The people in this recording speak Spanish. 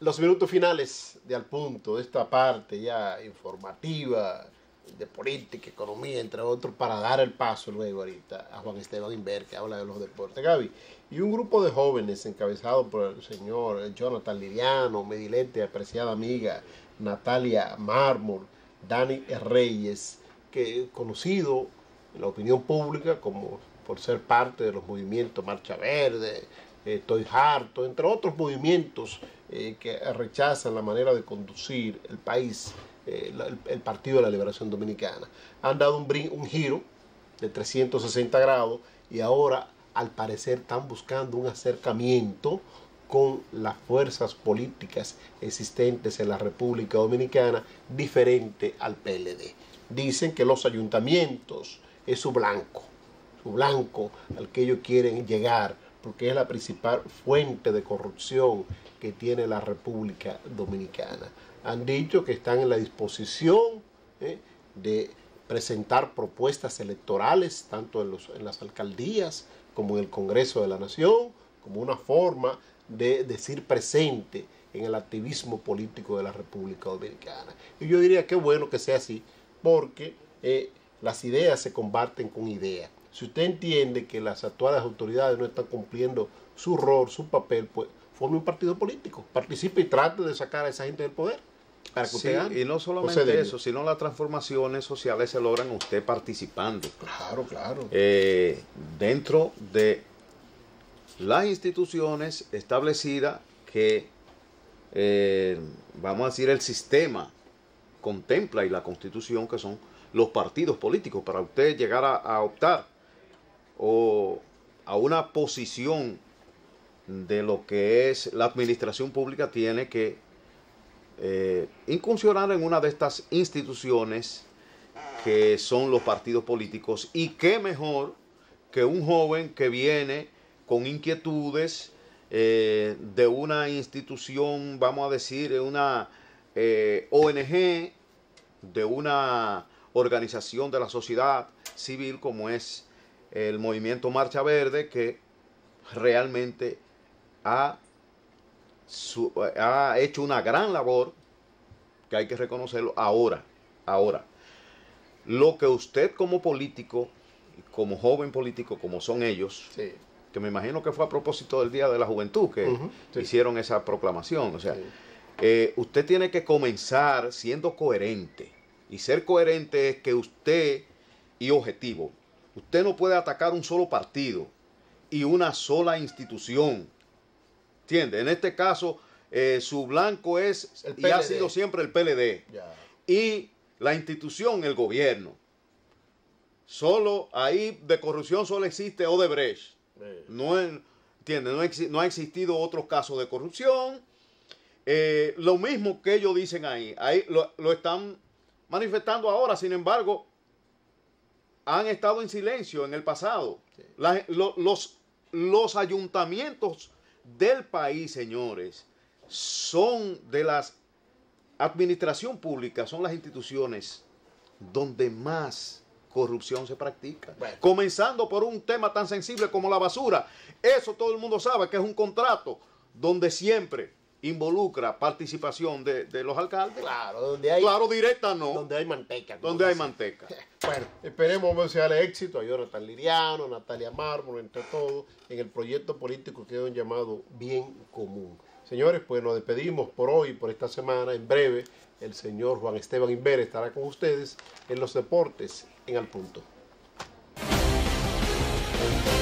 los minutos finales de Al Punto, de esta parte ya informativa, de política, economía, entre otros, para dar el paso luego ahorita a Juan Esteban Inver, que habla de los deportes. Gaby, y un grupo de jóvenes encabezado por el señor Jonathan Liriano, Medilete, apreciada amiga, Natalia Mármol, Dani Reyes, que conocido en la opinión pública como por ser parte de los movimientos Marcha Verde, Estoy Harto, entre otros movimientos que rechazan la manera de conducir el país, el Partido de la Liberación Dominicana. Han dado un giro de 360 grados y ahora al parecer están buscando un acercamiento con las fuerzas políticas existentes en la República Dominicana diferente al PLD. Dicen que los ayuntamientos es su blanco al que ellos quieren llegar, porque es la principal fuente de corrupción que tiene la República Dominicana. Han dicho que están en la disposición de presentar propuestas electorales, tanto en las alcaldías como en el Congreso de la Nación, como una forma de decir presente en el activismo político de la República Dominicana. Y yo diría que es bueno que sea así, porque las ideas se combaten con ideas. Si usted entiende que las actuales autoridades no están cumpliendo su rol, su papel, pues forme un partido político, participe y trate de sacar a esa gente del poder. Para que usted gane. Y no solamente eso, sino las transformaciones sociales se logran usted participando. Claro, claro. Dentro de las instituciones establecidas que, vamos a decir, el sistema contempla y la Constitución, que son los partidos políticos. Para usted llegar a optar o a una posición de lo que es la administración pública, tiene que incursionar en una de estas instituciones que son los partidos políticos. Y qué mejor que un joven que viene con inquietudes de una institución, vamos a decir, de una ONG, de una organización de la sociedad civil como es el movimiento Marcha Verde, que realmente ha hecho una gran labor, que hay que reconocerlo. Ahora, lo que usted como político, como joven político, como son ellos, sí, que me imagino que fue a propósito del Día de la Juventud que sí, hicieron esa proclamación, o sea, sí, usted tiene que comenzar siendo coherente, y ser coherente es que usted, y objetivo, usted no puede atacar un solo partido y una sola institución, ¿entiende? En este caso, su blanco es y ha sido siempre el PLD. Ya. Y la institución, el gobierno. Solo ahí de corrupción solo existe Odebrecht. No, ¿entiende? No ha existido otros casos de corrupción. Lo mismo que ellos dicen ahí lo están manifestando ahora. Sin embargo, han estado en silencio en el pasado. Sí. Los ayuntamientos del país, señores, son de las administración pública, son las instituciones donde más corrupción se practica. Bueno. Comenzando por un tema tan sensible como la basura. Eso todo el mundo sabe que es un contrato donde siempre involucra participación de los alcaldes. Claro, donde hay, claro, directa no. Donde hay manteca. Donde hay manteca. Bueno, esperemos que sea el éxito a Jonathan Liriano, Natalia Mármol, entre todos, en el proyecto político que han llamado Bien Común. Señores, pues nos despedimos por hoy, por esta semana. En breve, el señor Juan Esteban Inver estará con ustedes en los deportes en Al Punto.